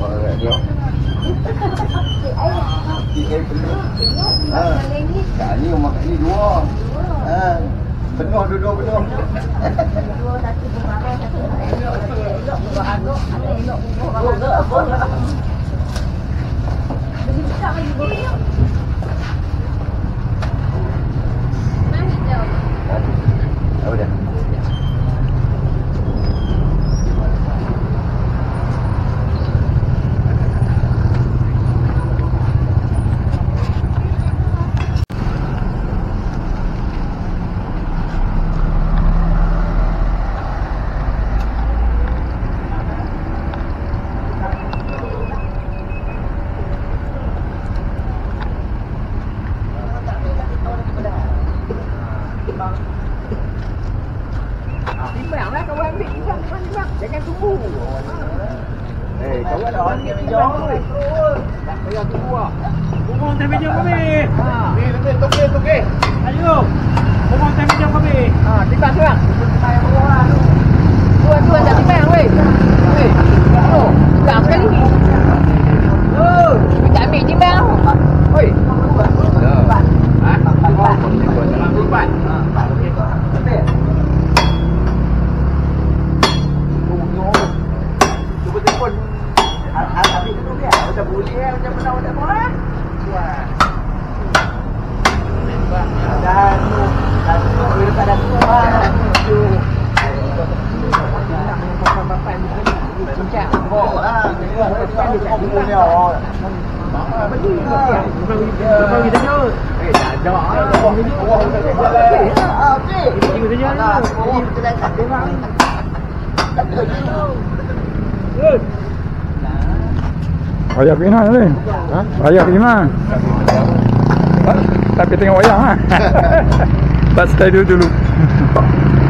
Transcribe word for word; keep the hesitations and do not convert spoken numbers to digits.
Ni rumah kat ni dua. Ha. Penuh dua-dua penuh. Dua satu berapa satu elok satu elok beragak ada elok beragak. Beli tak lagi beli. Mana jauh? Apa dah? Timbang lah kawan ambil timbang, timbang, timbang. Jangan tunggu. Eh, kawan dah ambil meja ni. Tak payah tunggu ah. Bumong teh meja kami. Ha. Ni lebih tokek tokek. Ayo. Bumong teh meja kami. Ha, timbang timbang. Saya bawa lah tu. Dua dua tak timbang weh. Weh. Oh, timbang sekali ni. Oh, kita ambil timbang. Oi. Dah. Ha? Empat. Empat. Ha. Okey. Betul. Cuba telefon. Habis dulu dia. Macam boleh eh. Macam menang macam mana. Wah. Dan tu. Dan tu. Dia tak ada tu. Tu. Bapak-bapak ni cincang. Oh lah. Depan dia tak boleh dia. Betul. Bukan kita je. Eh, tak ada. Wah, tak ada. Okey. Kita saja lah. Oh, kita dah tak ada. Ayah pergi mana ni? Ha? Ayah pergi mana? Tapi tengok wayang lah. Tak stay dulu dulu.